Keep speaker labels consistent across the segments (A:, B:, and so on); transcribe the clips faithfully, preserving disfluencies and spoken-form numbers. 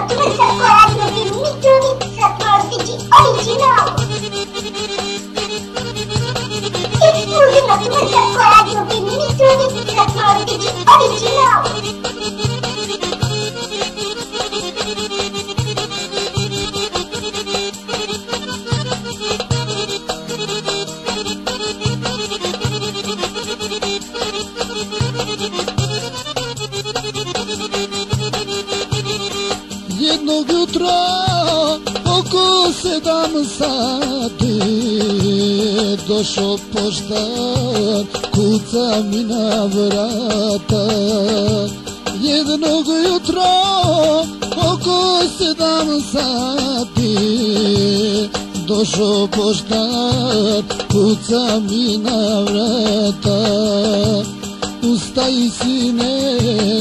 A: Jednog jutra oko sedam sati došao poštar, kuca mi na vrata. Jednog jutra oko sedam sati došao poštar, kuca mi na vrata. Ustaj sine,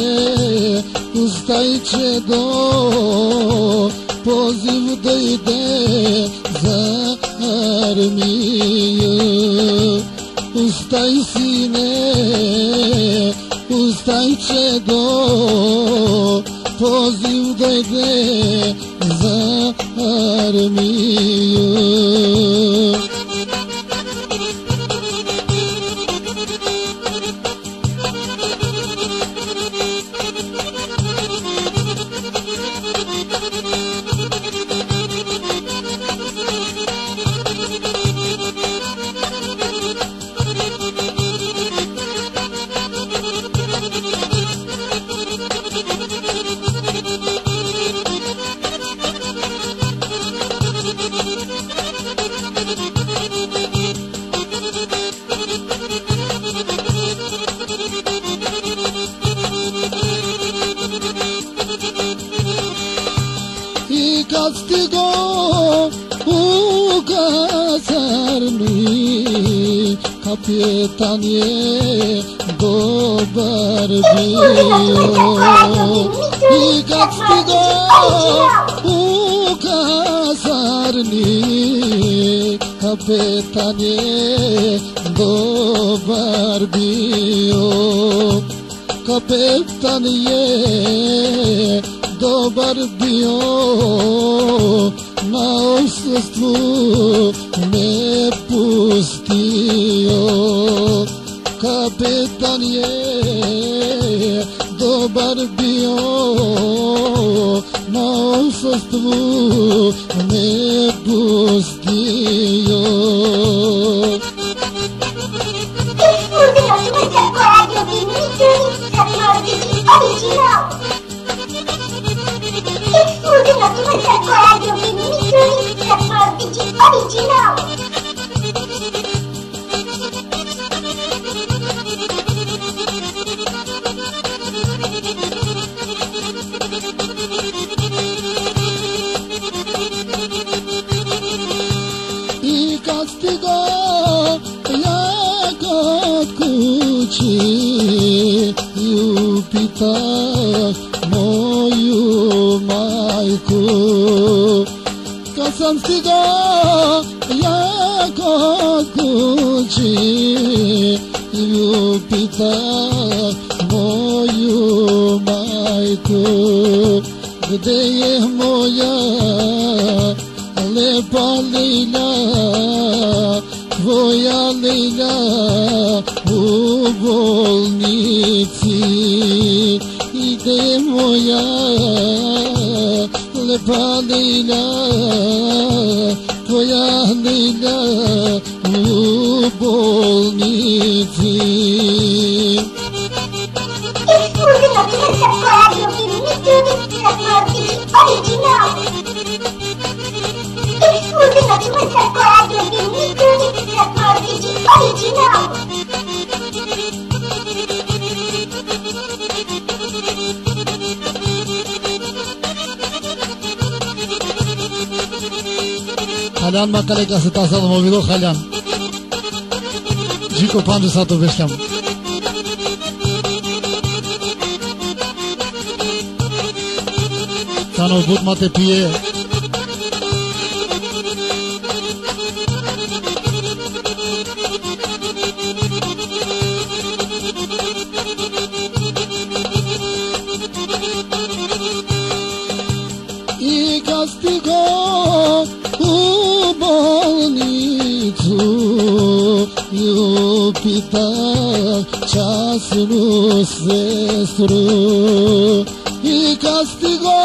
A: ustaj čedo, poziv da ide za armiju. Ustaj sine, ustaj čedo, poziv da ide za armiju. I kad stigo u kasarni, kapetan je dobar bio. I kad stigo u kasarni, kapetan je dobar bio. Kapetan je dobar bio, na odsustvu me pustio. Kapetan je dobar bio, na odsustvu me pustio. I kad stigo ja kod kući i upitah moju majku. Kad sam stigo ja kod kući i upitah moju majku, gde je moja lepa Lejla, tvoja Lejla u bolnici. I gde je moja lepa Lejla, tvoja Lejla u bolnici. Halyan makale kasıt asalım o video halyan. Jiko pandu sato beşlam. Sano but mate piye. Iubita ceasul sestru I castigo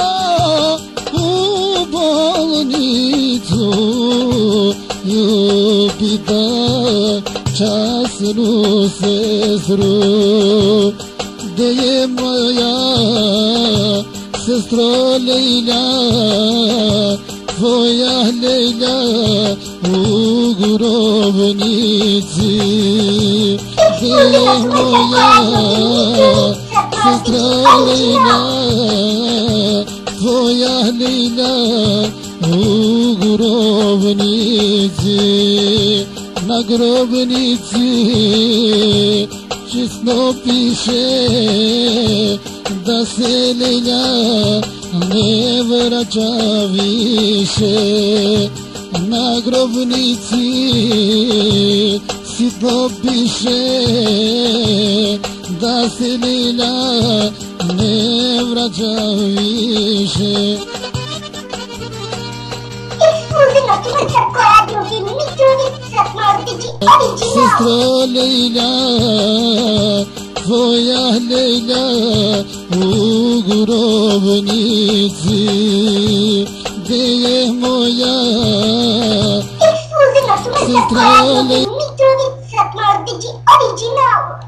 A: u bolnicu Iubita ceasul sestru De je moja sestro Lejla Tvoja Lejla u grobnici De je moja sestra Lejla Tvoja Lejla u grobnici Na grobnici čisno piše da se Lejla ne vraća više Na grobnici sitno piše da se Lejla ne vraća više Sestro Lejla, tvoja Lejla u grobnici Gde je moja sestra Lejla